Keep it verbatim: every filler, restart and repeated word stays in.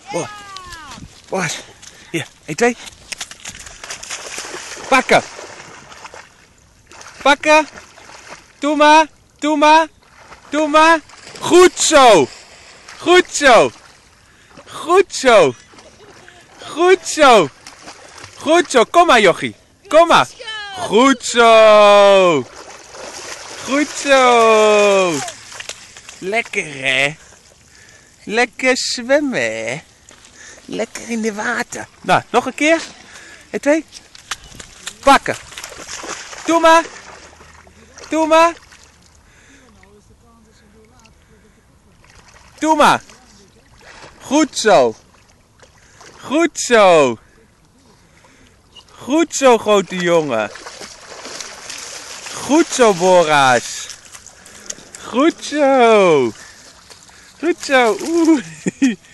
Boas. Boas. Hier, één, twee. Pakken. Pakken. Doe maar. Doe maar. Doe maar. Goed zo. Goed zo. Goed zo. Goed zo. Goed zo. Kom maar, jochie. Kom maar. Goed zo. Goed zo. Lekker, hè? Lekker zwemmen, hè? Lekker in de water. Nou, nog een keer. En twee. Pakken. Doe maar. Doe maar. Doe maar. Goed zo. Goed zo. Goed zo, grote jongen. Goed zo, Boras. Goed zo. Goed zo. Oeh.